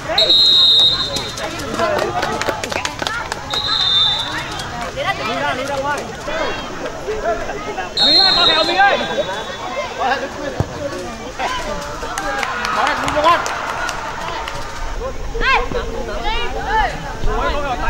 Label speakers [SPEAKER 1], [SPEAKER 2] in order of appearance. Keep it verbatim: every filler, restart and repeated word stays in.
[SPEAKER 1] Mỹ ơi, có kèo Mỹ ơi. Có hẹn Mỹ không ăn. Ê! Đi! Ôi, có kèo